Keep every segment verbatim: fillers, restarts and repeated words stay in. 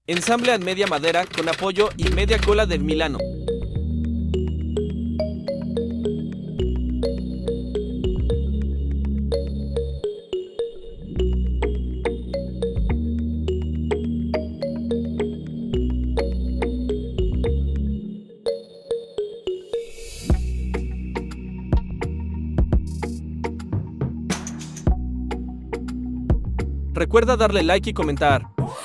Ensamble en media madera con apoyo y media cola del Milano. Recuerda darle like y comentar.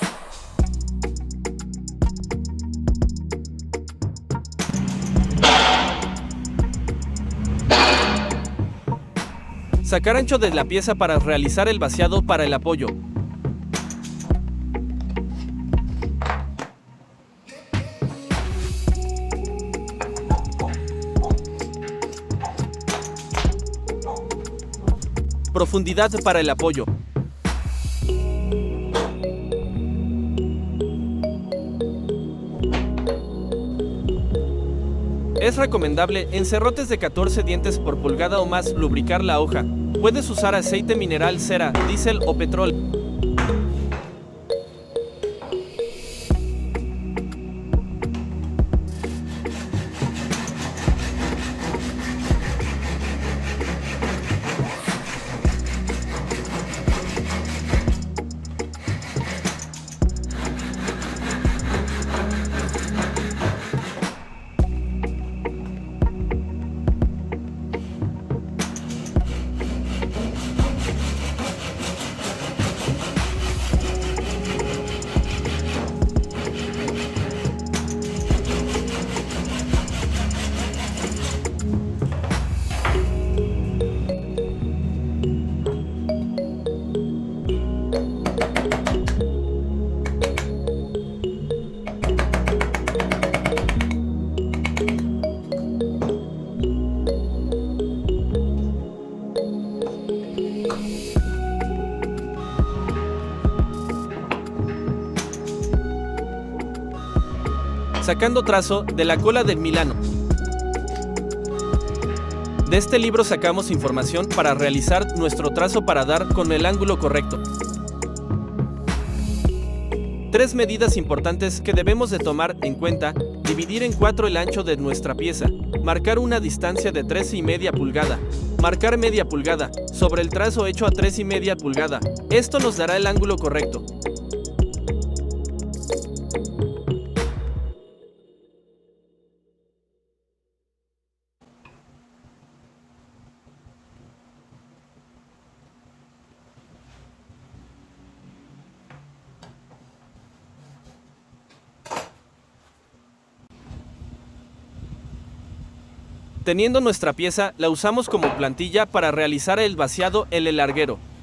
Sacar ancho de la pieza para realizar el vaciado para el apoyo. Profundidad para el apoyo. Es recomendable en serrotes de catorce dientes por pulgada o más lubricar la hoja. Puedes usar aceite mineral, cera, diésel o petróleo. Sacando trazo de la cola del Milano. De este libro sacamos información para realizar nuestro trazo para dar con el ángulo correcto. Tres medidas importantes que debemos de tomar en cuenta: dividir en cuatro el ancho de nuestra pieza, marcar una distancia de tres y media pulgada, marcar media pulgada sobre el trazo hecho a tres y media pulgada. Esto nos dará el ángulo correcto. Teniendo nuestra pieza, la usamos como plantilla para realizar el vaciado en el larguero.